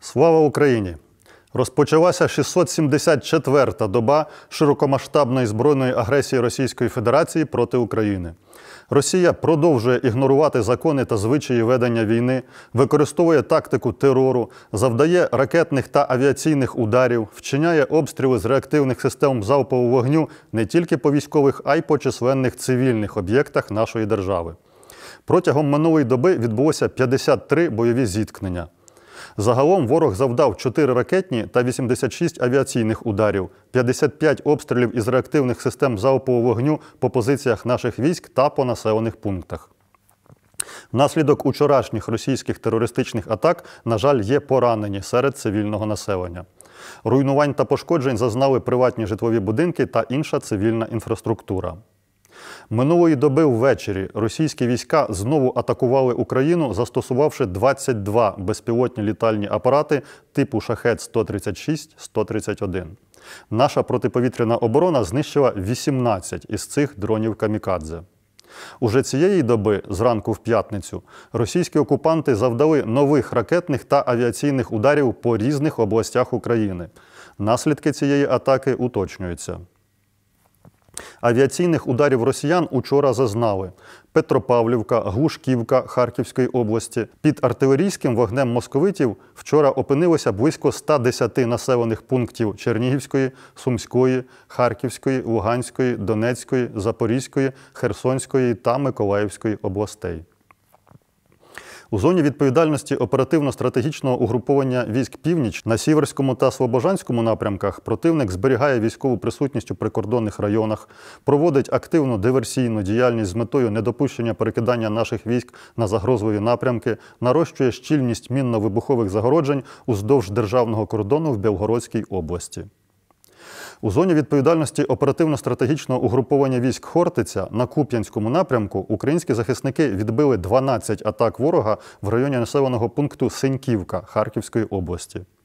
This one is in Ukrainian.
Слава Україні! Розпочалася 674-та доба широкомасштабної збройної агресії Російської Федерації проти України. Росія продовжує ігнорувати закони та звичаї ведення війни, використовує тактику терору, завдає ракетних та авіаційних ударів, вчиняє обстріли з реактивних систем залпового вогню не тільки по військових, а й по численних цивільних об'єктах нашої держави. Протягом минулої доби відбулося 53 бойові зіткнення. Загалом ворог завдав 4 ракетні та 86 авіаційних ударів, 55 обстрілів із реактивних систем залпового вогню по позиціях наших військ та по населених пунктах. Внаслідок учорашніх російських терористичних атак, на жаль, є поранені серед цивільного населення. Руйнувань та пошкоджень зазнали приватні житлові будинки та інша цивільна інфраструктура. Минулої доби ввечері російські війська знову атакували Україну, застосувавши 22 безпілотні літальні апарати типу «Шахед-136-131». Наша протиповітряна оборона знищила 18 із цих дронів «Камікадзе». Уже цієї доби, зранку в п'ятницю, російські окупанти завдали нових ракетних та авіаційних ударів по різних областях України. Наслідки цієї атаки уточнюються. Авіаційних ударів росіян учора зазнали Петропавлівка, Глушківка Харківської області. Під артилерійським вогнем московитів вчора опинилося близько 110 населених пунктів Чернігівської, Сумської, Харківської, Луганської, Донецької, Запорізької, Херсонської та Миколаївської областей. У зоні відповідальності оперативно-стратегічного угруповання військ «Північ» на Сіверському та Слобожанському напрямках противник зберігає військову присутність у прикордонних районах, проводить активну диверсійну діяльність з метою недопущення перекидання наших військ на загрозливі напрямки, нарощує щільність мінно-вибухових загороджень уздовж державного кордону в Білгородській області. У зоні відповідальності оперативно-стратегічного угруповання військ «Хортиця» на Куп'янському напрямку українські захисники відбили 12 атак ворога в районі населеного пункту Синьківка Харківської області.